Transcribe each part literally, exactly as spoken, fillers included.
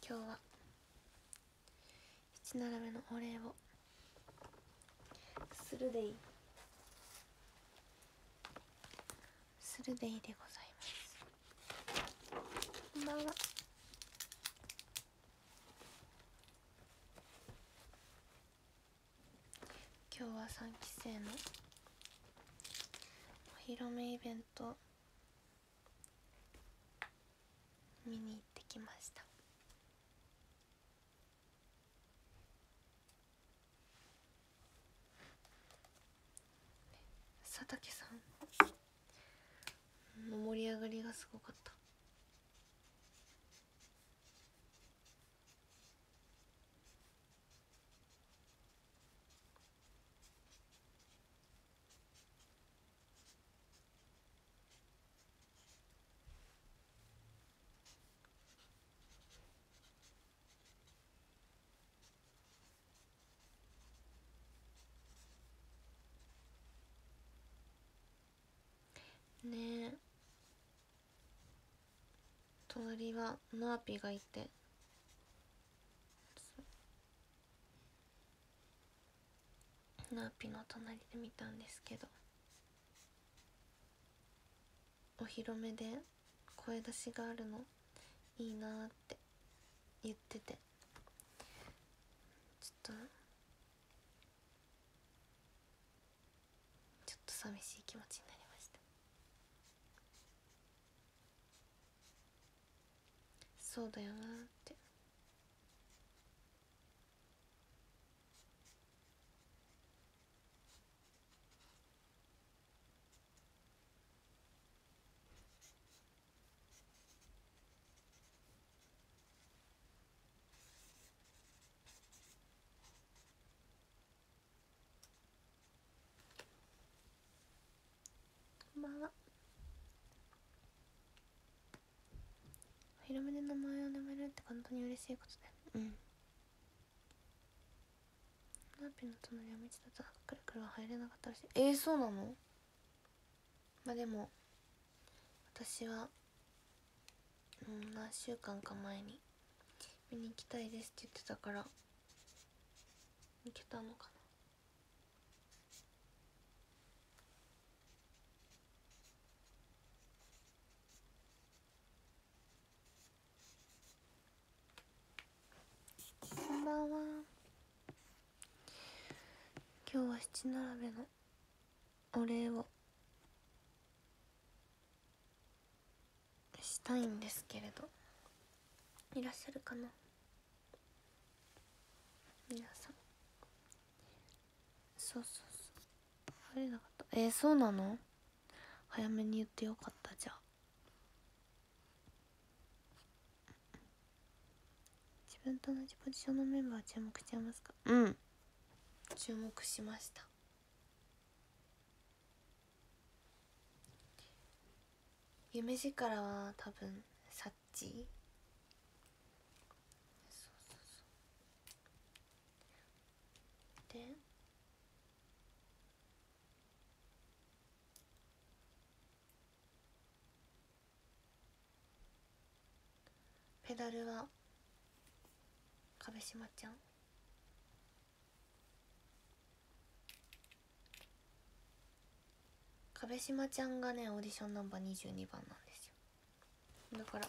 今日は七並べのお礼をするでいいするでいいでございます。こんばんは。今日はさんきせいのお披露目イベント見に行ってきました。佐竹さんの盛り上がりがすごかった。ねえ、隣はナーピがいて、ナーピの隣で見たんですけど、お披露目で声出しがあるのいいなーって言ってて、ちょっとちょっと寂しい気持ちになりました。そうだよなーって。こんばんは。お披露目で名前を名前るって本当に嬉しいことだよ。うん。ナーピの隣は道だった。くるくるは入れなかったらしい。えー、そうなの？まあでも私は、うん、何週間か前に見に行きたいですって言ってたから行けたのかな。こんばんは。今日は七並べのお礼をしたいんですけれど、いらっしゃるかな皆さん。そうそうそう、入れなかった。えー、そうなの？早めに言ってよかった。じゃあ自分と同じポジションのメンバー注目しちゃいますか？うん、注目しました。夢力は多分サッチー。そうそうそうで、ペダルは壁島ちゃん。壁島ちゃんがねオーディションナンバーにじゅうにばんなんですよ。だから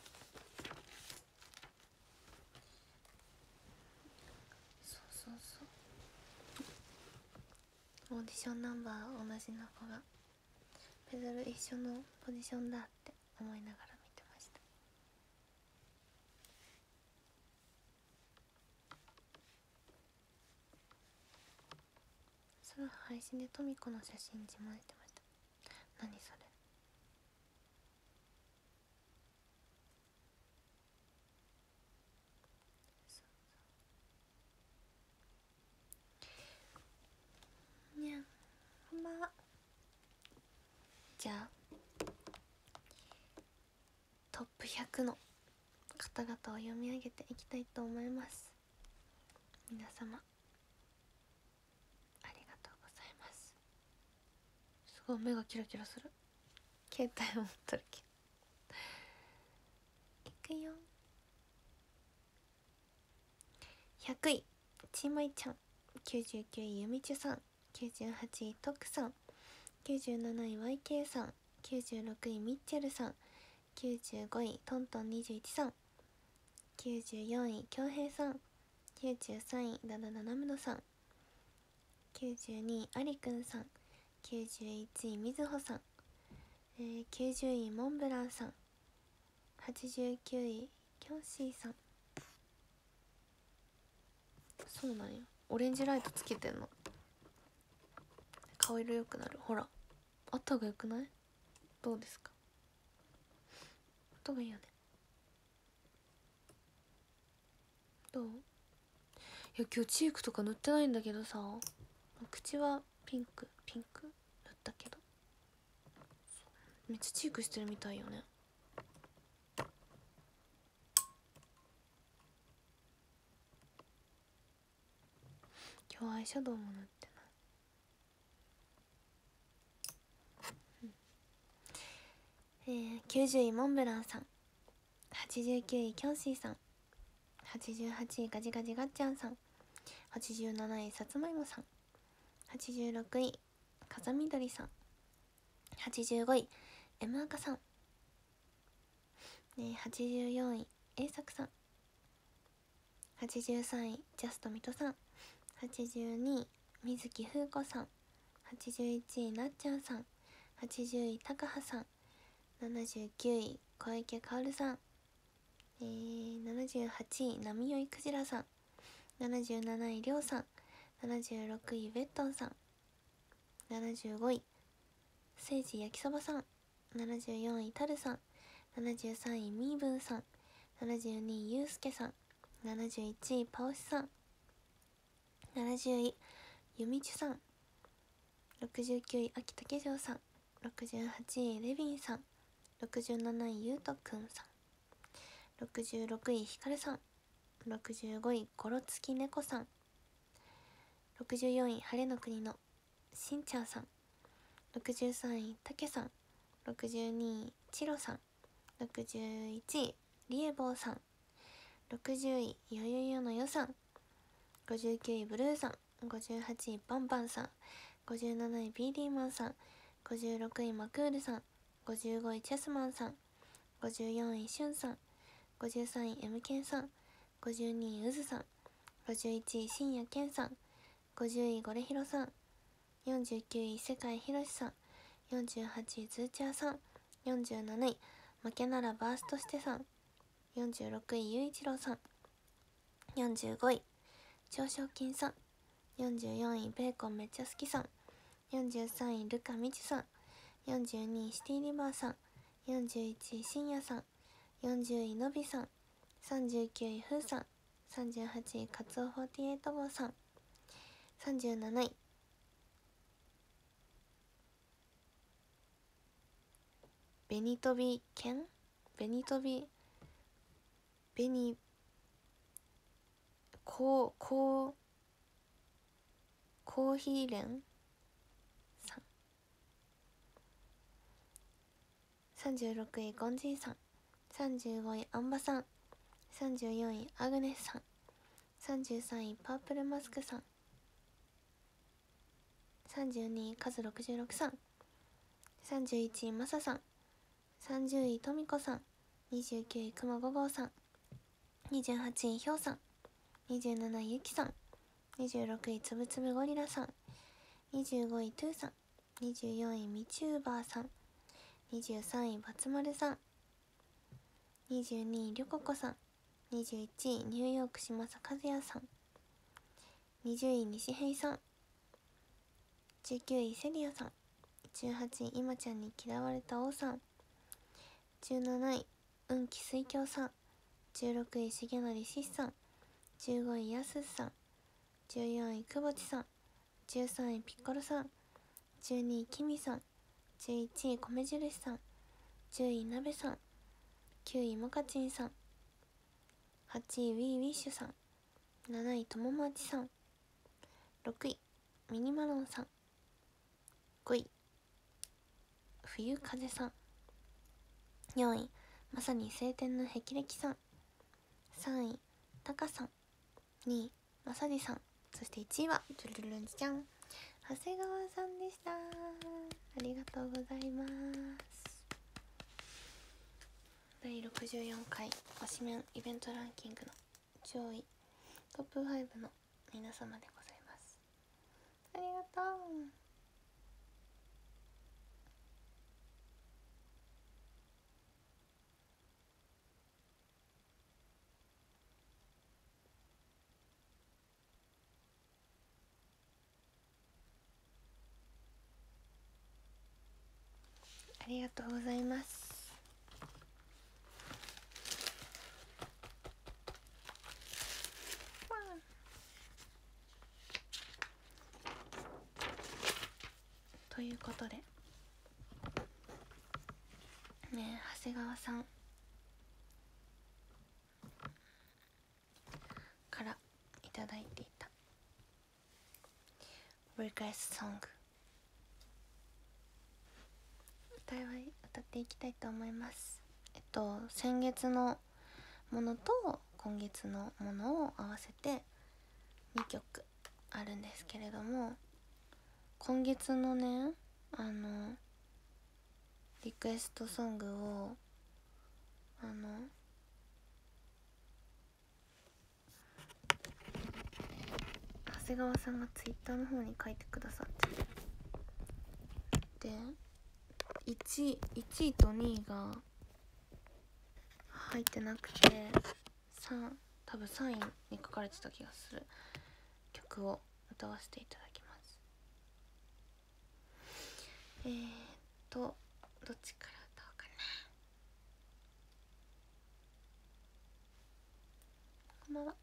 そうそうそう、オーディションナンバー同じの子がペダル一緒のポジションだって思いながら見てました。それは配信でトミコの写真自慢してました。何それ？にゃん、こんばんは。じゃあトップひゃくの方々を読み上げていきたいと思います。皆様ありがとうございます。すごい目がキラキラする。携帯を持っとるけど。いくよ。 ひゃくいちいまいちゃん、きゅうじゅうきゅういゆみちゅさん、きゅうじゅうはちいとくさん、きゅうじゅうなない ワイケー さん、きゅうじゅうろくいミッチェルさん、きゅうじゅうごいトントンにじゅういちさん、きゅうじゅうよんいきょうへいさん、きゅうじゅうさんいダダダナムノさん、きゅうじゅうにいありくんさん、きゅうじゅういちいみずほさん、えー、きゅうじゅういモンブランさん、はちじゅうきゅういキョンシーさん。そうなんや、オレンジライトつけてんの。顔色良くなる。ほら、あった方がよくない？どうですか？あった方がいいよね。どう？いや今日チークとか塗ってないんだけどさ、口はピンクピンク塗ったけど、めっちゃチークしてるみたいよね。今日アイシャドウも塗ってない、うん、えー、きゅうじゅういモンブランさん、はちじゅうきゅういキョンシーさん、はちじゅうはちいガジガジガッチャンさん、はちじゅうなないさつまいもさん、はちじゅうろくい風みどりさん、はちじゅうごい M 赤さん、ね、はちじゅうよんい A 作さん、はちじゅうさんいジャストミトさん、はちじゅうにい水木風子さん、はちじゅういちいなっちゃんさん、はちじゅういたかはさん、ななじゅうきゅうい小池かおるさん、えー、ななじゅうはちいなみよいくじらさん、ななじゅうなないりょうさん、ななじゅうろくいベットンさん、ななじゅうごいせいじ焼きそばさん、ななじゅうよんいたるさん、ななじゅうさんいみーぶんさん、ななじゅうにいゆうすけさん、ななじゅういちいパオシさん、ななじゅういゆみちゅさん、ろくじゅうきゅうい秋竹城さん、ろくじゅうはちいレビンさん、ろくじゅうなないゆうとくんさん、ろくじゅうろくいひかるさん、ろくじゅうごいゴロツキネコさん、ろくじゅうよんい晴れの国のしんちゃんさん、ろくじゅうさんいたけさん、ろくじゅうにいチロさん、ろくじゅういちいリエボーさん、ろくじゅういよよよのよさん、ごじゅうきゅういブルーさん、ごじゅうはちいバンバンさん、ごじゅうなない ビーディー マンさん、ごじゅうろくいマクールさん、ごじゅうごいチェスマンさん、ごじゅうよんいシュンさん、ごじゅうさんい エム ケンさん、ごじゅうにいうずさん、ごじゅういちい深夜健さん、ごじゅういゴレヒロさん、よんじゅうきゅうい世界ひろしさん、よんじゅうはちいズーチャーさん、よんじゅうなない負けならバーストしてさん、よんじゅうろくいゆういちろうさん、よんじゅうごい長賞金さん、よんじゅうよんいベーコンめっちゃ好きさん、よんじゅうさんいルカみちさん、よんじゅうにいシティリバーさん、よんじゅういちい深夜さん、よんじゅういのびさん、さんじゅうきゅういふうさん、さんじゅうはちいカツオフォーティエイト号さん、さんじゅうなないベニトビケンベニトビベニコーコーコーヒーレンさん、さんじゅうろくいゴンジーさん、さんじゅうごいアンバさん、さんじゅうよんいアグネスさん、さんじゅうさんいパープルマスクさん、さんじゅうにいカズろくじゅうろくさん、さんじゅういちいマサさん、さんじゅういトミコさん、にじゅうきゅういくまごごうさん、にじゅうはちいヒョウさん、にじゅうなないゆきさん、にじゅうろくいつぶつぶゴリラさん、にじゅうごいトゥーさん、にじゅうよんいミチューバーさん、にじゅうさんいバツマルさん、にじゅうにいリョココさん、にじゅういちいニューヨーク嶋佐和也さん、にじゅうい西平さん、じゅうきゅういセリアさん、じゅうはちい今ちゃんに嫌われた王さん、じゅうなない運気水郷さん、じゅうろくい重則しさん、じゅうごいやすさん、じゅうよんいくぼちさん、じゅうさんいピッコロさん、じゅうにいきみさん、じゅういちい米印さん、じゅういなべさん、きゅういモカチンさん、はちいウィーウィッシュさん、なないともまちさん、ろくいミニマロンさん、ごい冬風さん、よんいまさに晴天の霹靂さん、さんいタカさん、にいまさじさん、そしていちいはトゥルルルンちゃん、長谷川さんでした。ありがとうございます。だいろくじゅうよんかい推しメンイベントランキングの上位トップごの皆様でございます。ありがとう。ありがとうございます。ということでね、長谷川さんからいただいていたリクエストソング、歌いは歌っていきたいと思います。えっと先月のものと今月のものを合わせてにきょくあるんですけれども、今月のねあのリクエストソングをあの長谷川さんがツイッターの方に書いてくださってて、でいちい、いちいとにいが入ってなくて、さん多分さんいに書かれてた気がする曲を歌わせていただきます。えーっとどっちから歌おうかな。こんばんは。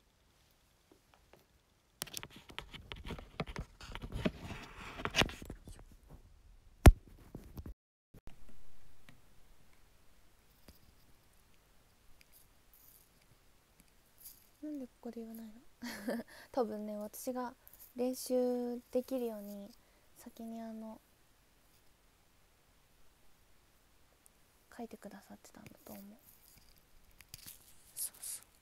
なんでここで言わないの多分ね、私が練習できるように先にあの書いてくださってたんだと思う。そう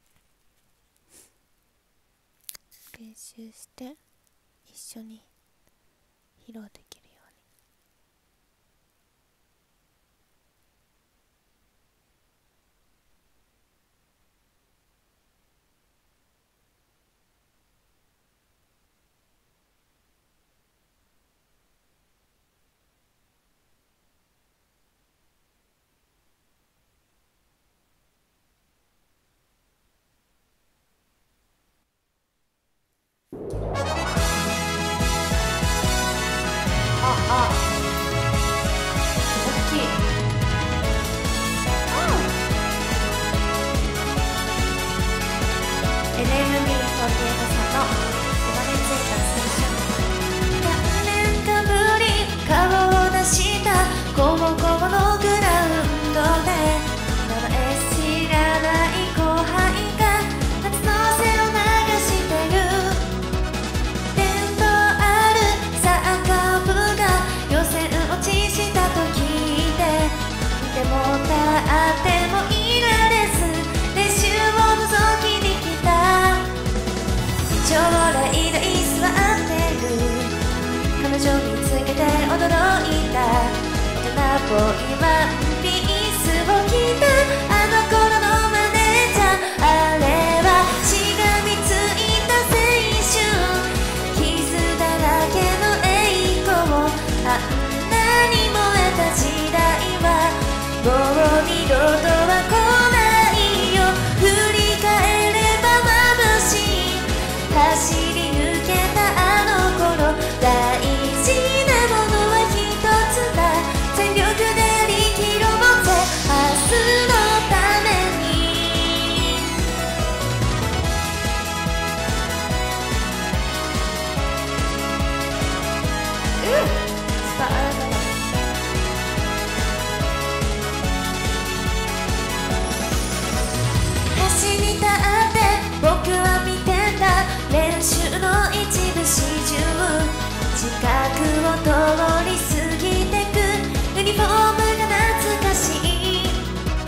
そう練習して一緒に披露できるように。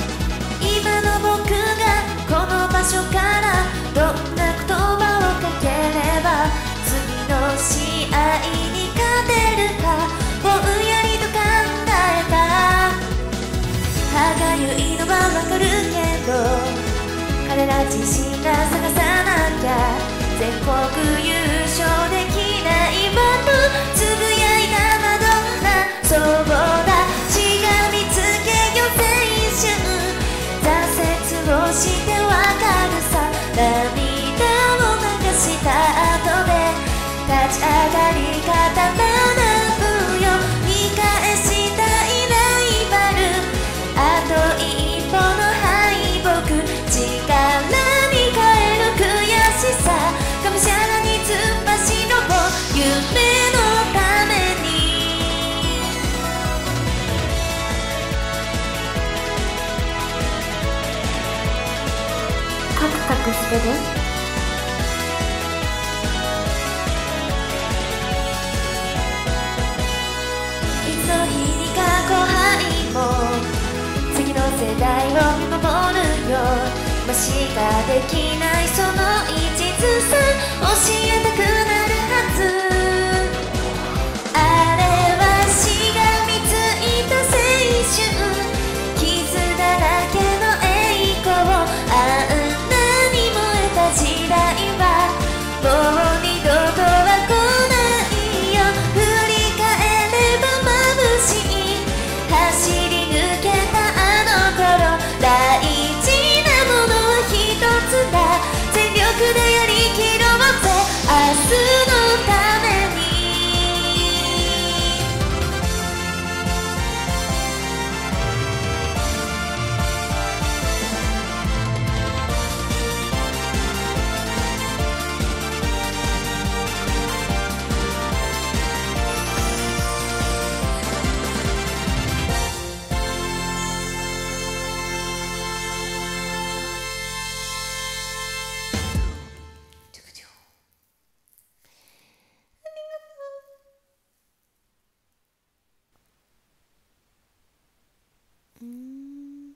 場所からどんな言葉をかけいのはわかるけど、彼ら自身が探さなきゃ全国優勝できないわとつぶやいたマドンナ。そうだ、しがみつけよ青春、挫折をしてわかるさ。涙を流した後で立ち上がり方学ぶよ。見返したいライバル、あと一歩の敗北、力に変える悔しさ、がむしゃらに突っ走ろう夢のために。カクカクしてる？いつの日にか後輩も次の世代を見守るよ。今しかできないその一途さ教えたくなるはず。あれはしがみついた青春、傷だらけの栄光、あんなに燃えた時代はもう二度とは来ないよ。振り返れば眩しい走り抜けたあの頃、大事なものは一つだ、全力でやりきろうぜ明日のために。 うーん、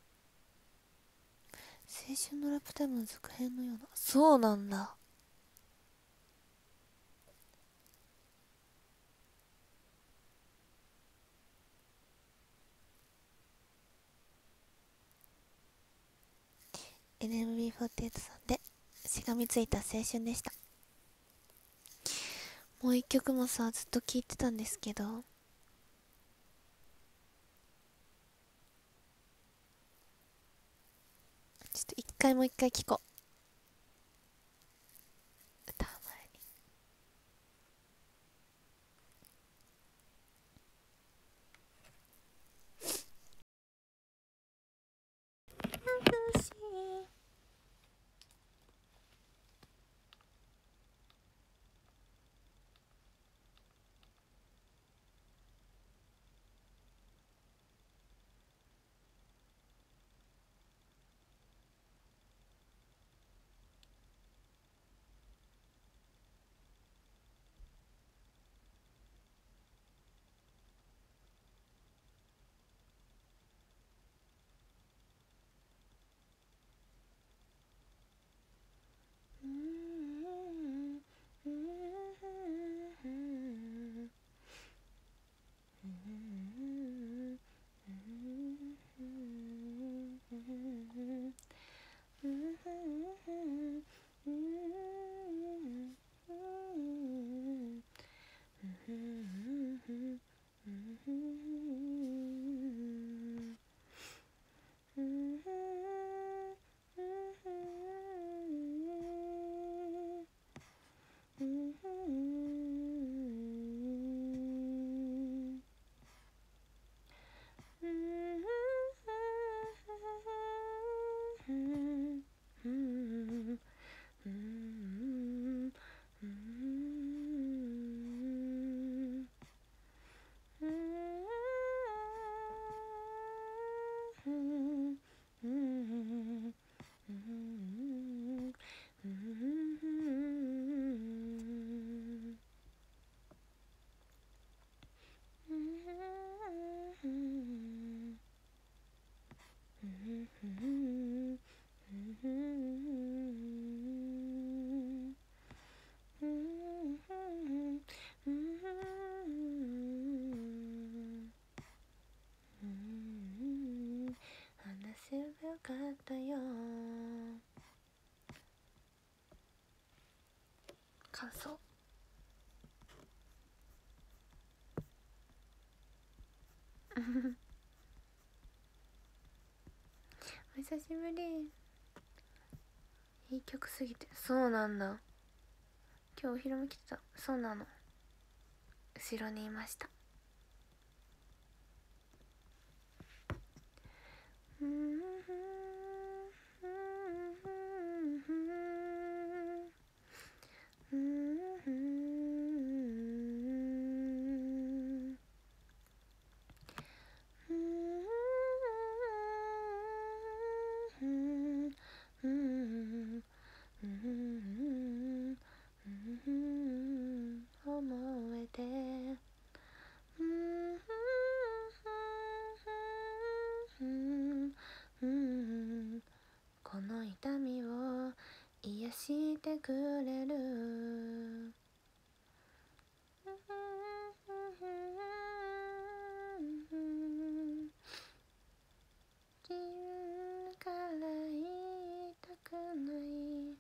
青春のラプタイムの続編のような。そうなんだ。エヌエムビーフォーティーエイト さんでしがみついた青春でした。もう一曲もさずっと聴いてたんですけど、ちょっと一回もう一回聴こう、歌う前に。 久しぶり。いい曲すぎて。そうなんだ。今日お披露目来てた。そうなの。後ろにいました。うんうんうん思えてこの痛みを癒してくれる自分から言いたくない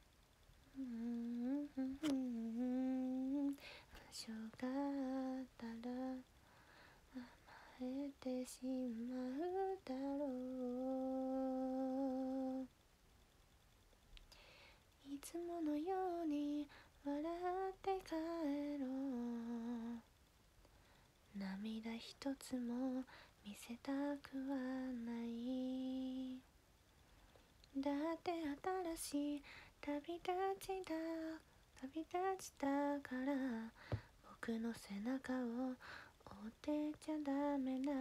しょがったら甘えてしまうだろういつものように笑って帰ろう涙一つも見せたくはないだって新しい旅立ちだ旅立ちだから僕の背中を追ってちゃダメだ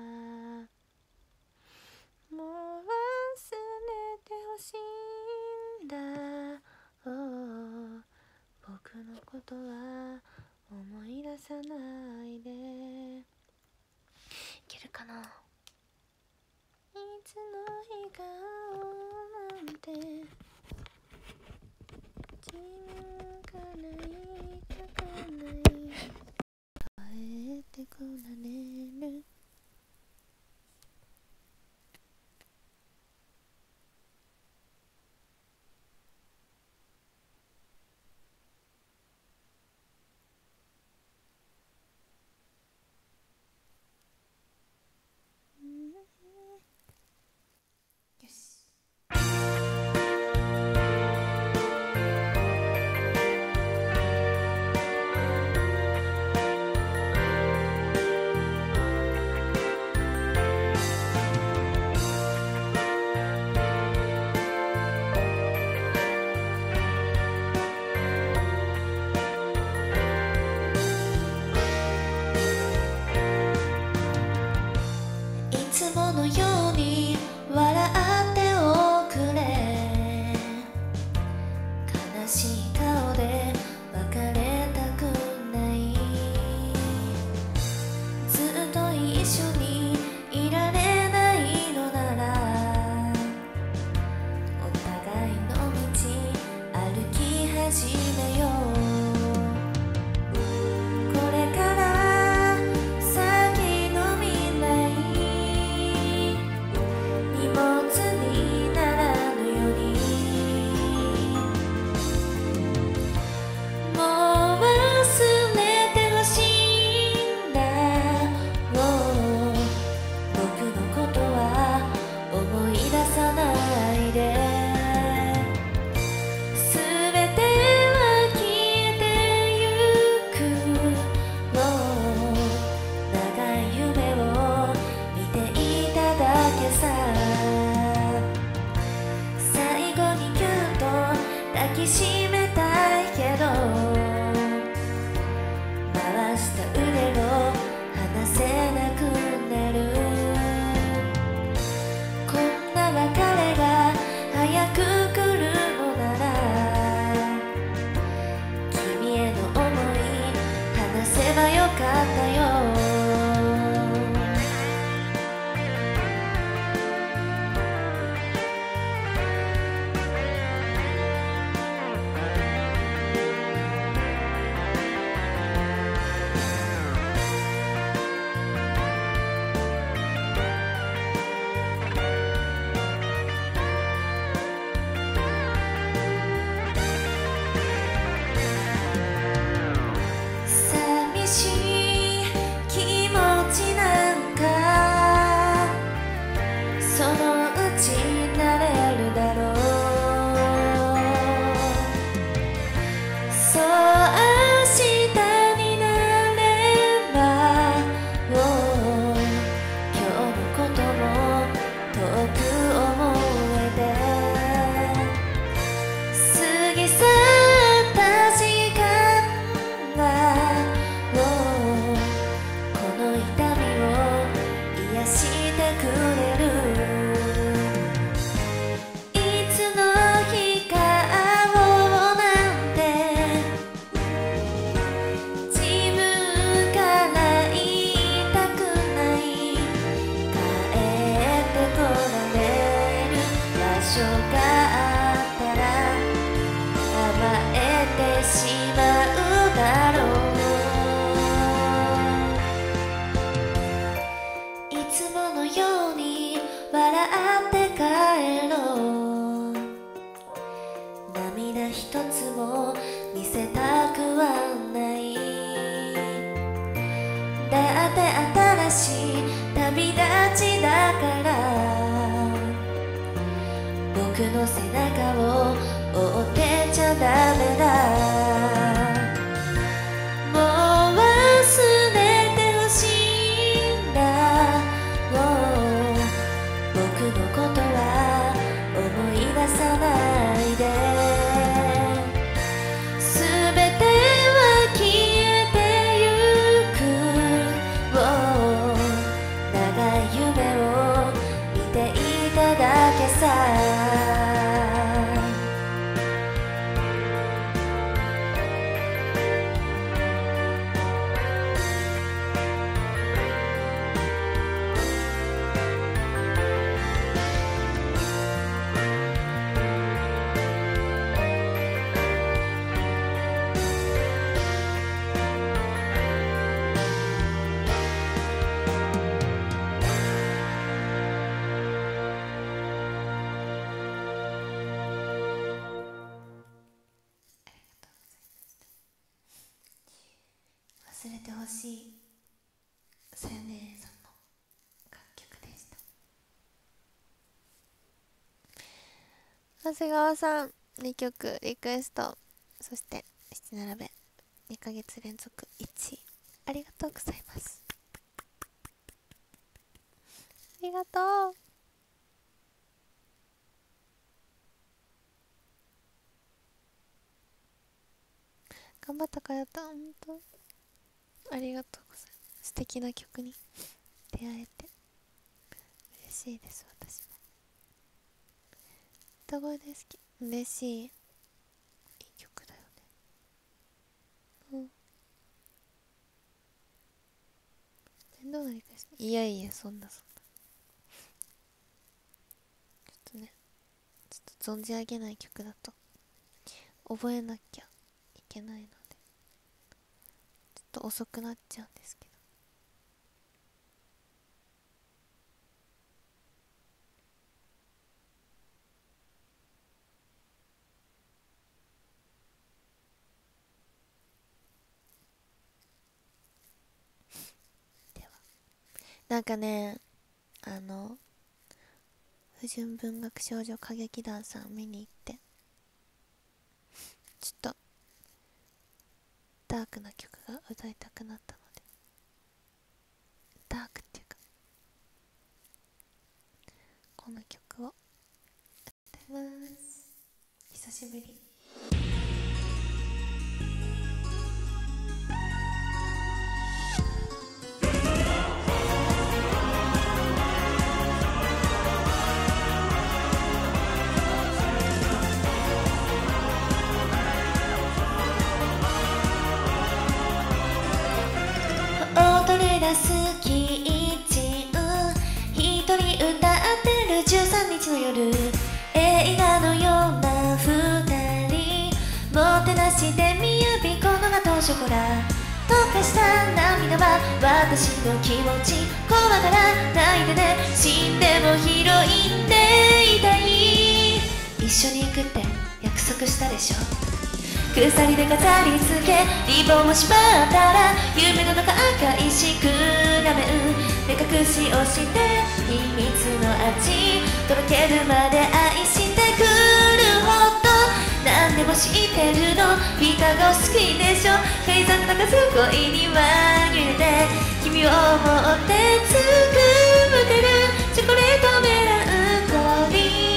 もう忘れてほしいんだ、oh、僕のことは思い出さないでいけるかないつの日かなんて自分から言いたくない帰ってこられるよしいつものように笑っておくれ悲しい顔で別れたくないずっと一緒にいられないのならお互いの道歩き始めようこれから先の未来荷物にならぬようにもう忘れてほしいんだ、oh、僕のことは思い出さないで全ては消えてゆく、oh、長い夢を見ていただけさ最後にぎゅっと抱きしめたいけど回した腕を離せなくなるこんな別れが早く来るのなら君への想い話せばよかったよ一つも見せたくはない。だって新しい旅立ちだから、僕の背中を追ってちゃダメだ。もう忘れてほしいんだ。僕のことは思い出さないで。全ては消えてゆく。長い夢を見ていただけさ。忘れてほしい、さよねさんの楽曲でした。 長谷川さんにきょくリクエスト、そして七並べにかげつ連続いちい、ありがとうございます。ありがとう。頑張ったかやった。ほんとありがとうございます。素敵な曲に出会えて嬉しいです。私も歌声で好き。嬉しい。いい曲だよね。うん。どうなりかしいやいや、そんなそんなちょっとね、ちょっと存じ上げない曲だと覚えなきゃいけないので、ちょっと遅くなっちゃうんですけど。では、なんかね、あの不純文学少女歌劇団さん見に行って、ちょっとダークな曲が歌いたくなったので、ダークっていうかこの曲を歌います。久しぶり。 踊り出すキッチン、一人歌ってるじゅうさんにちの夜、映画のような二人、もてなしてみやびこのガトーショコラ、溶かした涙は私の気持ち、怖がらないでね、死んでも拾いんでいたい。一緒に行くって約束したでしょ。鎖で飾り付け、リボンを縛ったら夢の中赤いシクラメン、目隠しをして秘密の味とろけるまで愛してくるほど、何でも知ってるの、ビタが好きでしょ。改ざんなかす恋には揺れて、君を思ってつくむてるチョコレートメランコリー。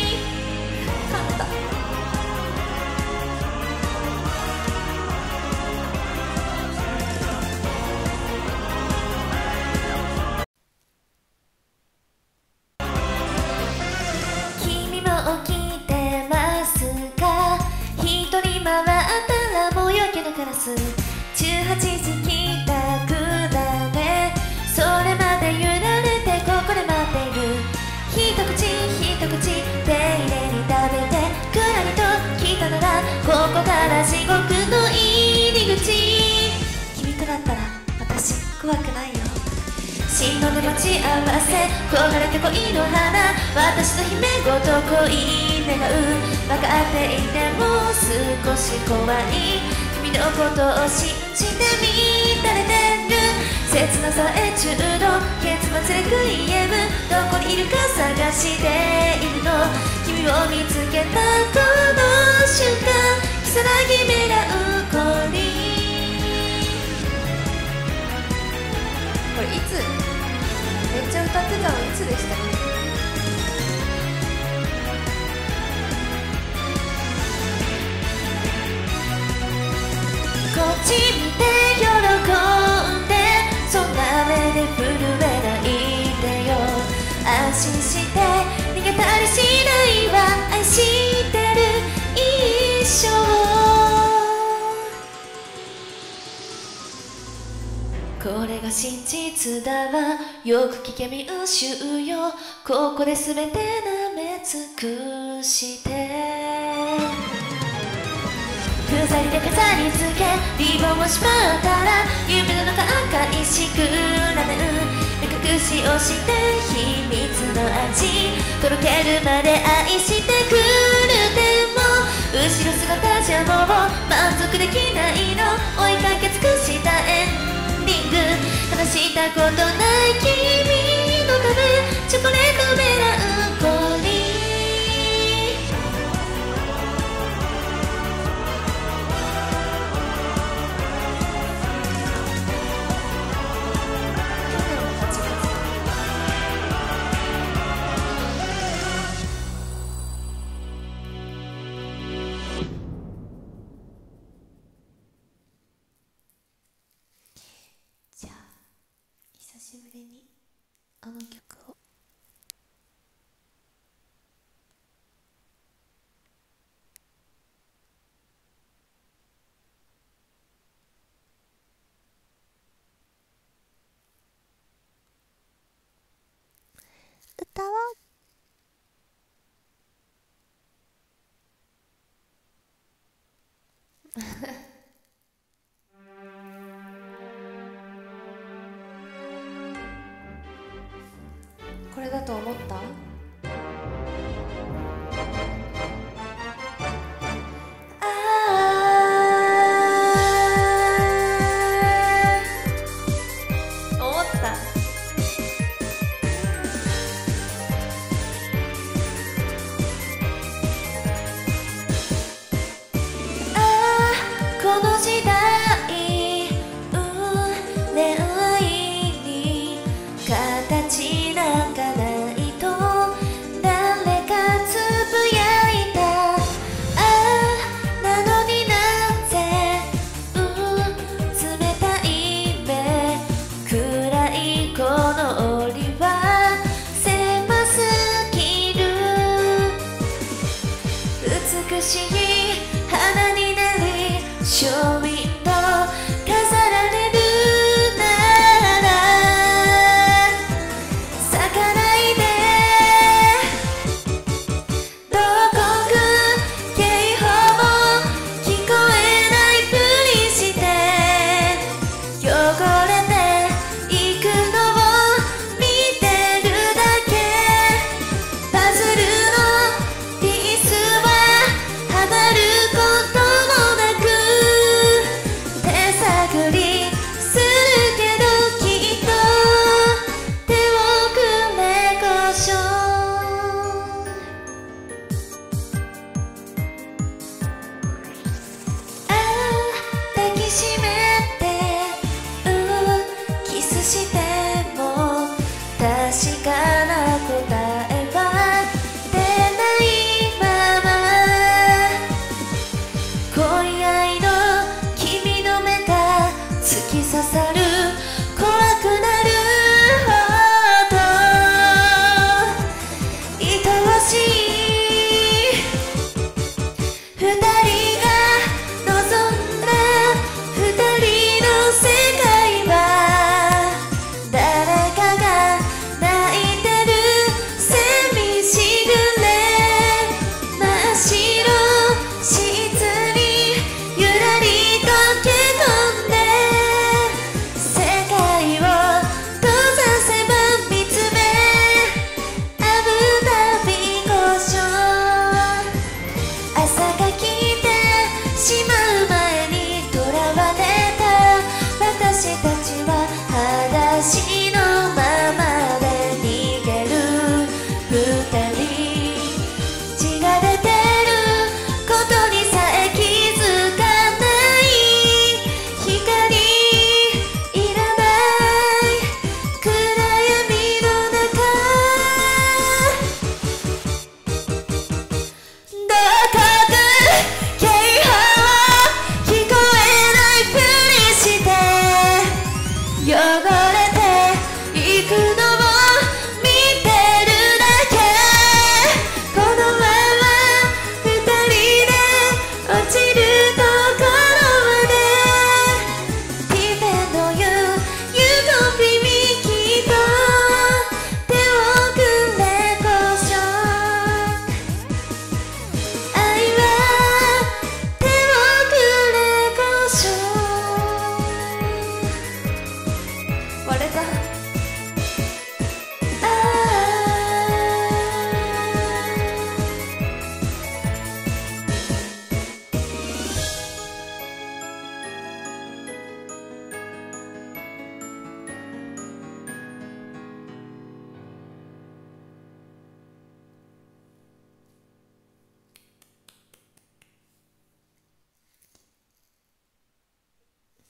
君も起きてますか？一人回ったらもう夜明けのカラス、じゅうはちじ帰宅だね。それまで揺られてここで待っている。一口一口丁寧に食べて、くらりと来たならここから地獄の入り口。君とだったら私怖くないよ。新ので待ち合わせ、焦がれて恋の花、私の姫ごと恋願う。分かっていてもす少し怖い君のことを信じてみたれてる切なさえ中の結末レクイエムどこにいるか探しているの君を見つけたこの瞬間如月メランコリーこれいつめっちゃ歌ってたのいつでしたっけこっち見て喜んでそんな目で震えないでよ安心して逃げたりしないわ愛してる一生これが真実だわよく聞け民衆よここで全て舐め尽くして鎖で飾り付けリボンをしまったら夢の中赤いしくらめる目隠しをして秘密の味とろけるまで愛してくるでも後ろ姿じゃもう満足できないの追いかけ尽くしたエンディング話したことない君のためチョコレートメランコリーじゃあ久しぶりにあの曲を歌おうこれだと思ったあー思ったこの時代、うん、恋愛に形なんかないと誰かつぶやいたああなのになぜ、うん、冷たい目暗いこの檻は狭すぎる美しい花になりショーウィンドウ飾られるなら咲かないでどこか警報も聞こえないふりして汚れていくのを見てるだけパズルのピースははまることもなく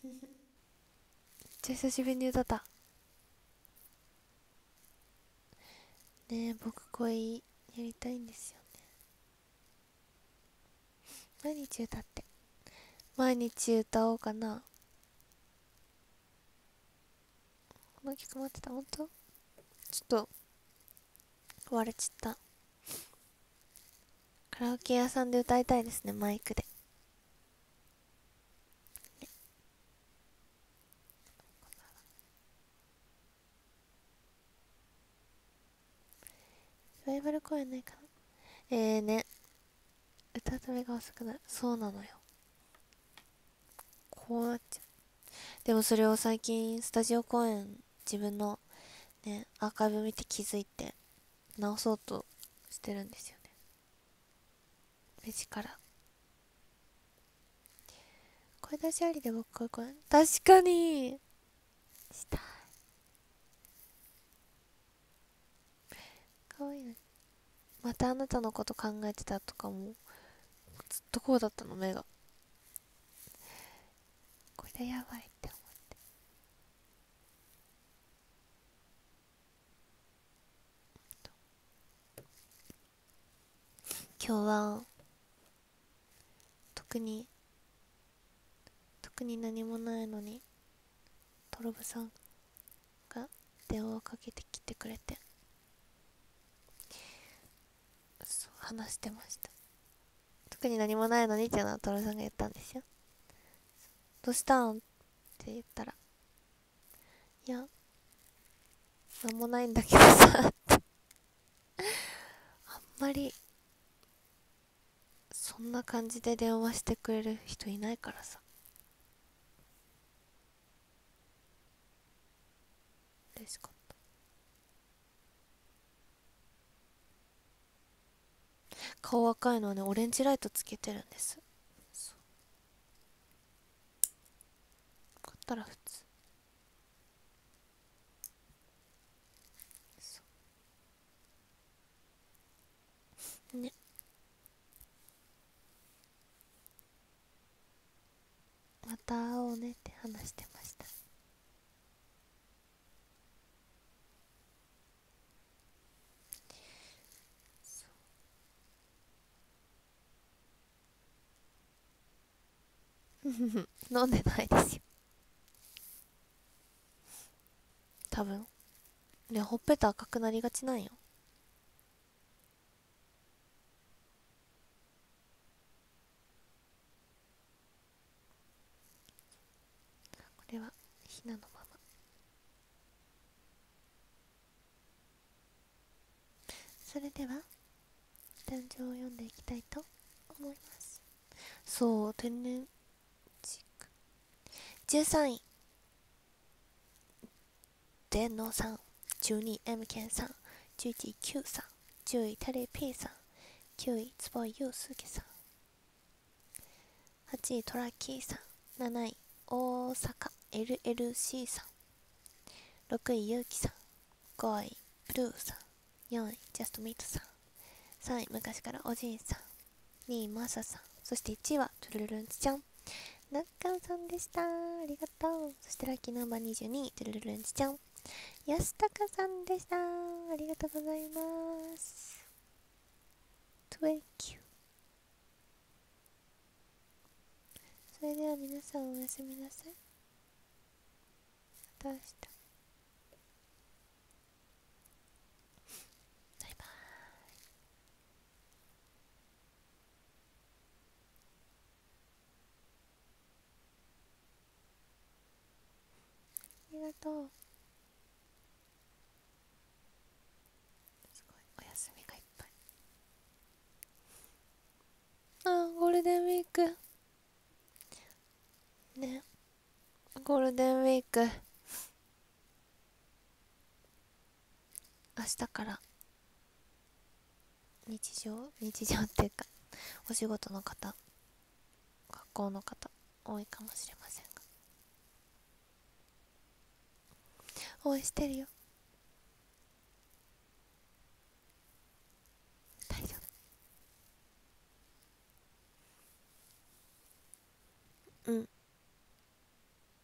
じゃ久しぶりに歌った。ねえ、僕恋やりたいんですよね。毎日歌って。毎日歌おうかな。この曲待ってた。ほんとちょっと割れちゃった。カラオケ屋さんで歌いたいですね、マイクで。リバイバル公演ないかな。えーね、歌ためが遅くなる。そうなのよ。こうなっちゃう。でもそれを最近スタジオ公演自分のねアーカイブ見て気づいて直そうとしてるんですよね。目力。声出しありで僕声声確かにしたい。かわいいね。またあなたのこと考えてたとかもずっとこうだったの目が。これやばいって思って今日は特に特に何もないのにトロブさんが電話をかけてきてくれて、そう話してました。特に何もないのにっていうのはトロブさんが言ったんですよ。どうしたんって言ったら、いやなんもないんだけどさってあんまりそんな感じで電話してくれる人いないからさ、嬉しかった。顔赤いのはね、オレンジライトつけてるんです。そう買ったら普通。そうね。また会おうねって話してました。飲んでないですよ多分。ね、ほっぺた赤くなりがちなんよ。これはひなのまま。それでは壇上を読んでいきたいと思います。そう、天然チック。じゅうさんい電脳さん、じゅうにい M ケンさん、じゅういちい Q さん、じゅういテレ P さん、きゅうい坪井祐介さん、はちいトラッキーさん、なない大阪 エルエルシー さん、ろくいゆうきさん、ごいブルーさん、よんいジャストミートさん、さんい昔からおじいさん、にいマサさん、そしていちいはトゥルルルンチちゃん、なっかんさんでした。ありがとう。そしてラッキーナンバーにじゅうに、トゥルルルンチちゃん、安高さんでした。ありがとうございます。Thank you。それでは皆さんおやすみなさい。また明日。バイバイ。ありがとう。すごいお休みがいっぱい。あー、ゴールデンウィークね。ゴールデンウィーク明日から日常日常っていうかお仕事の方、学校の方多いかもしれませんが、応援してるよ。大丈夫。うん。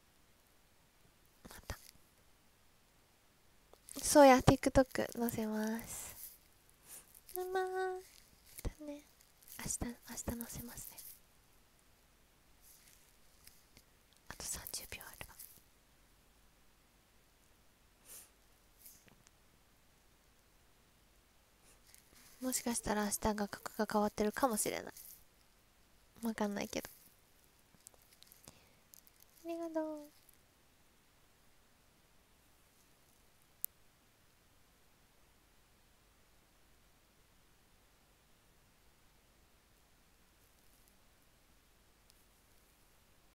そうや TikTok 載せます。またね、明日明日載せますね。あとさんじゅうびょうあれば。もしかしたら明日が格が変わってるかもしれない。わかんないけど。ありがとう。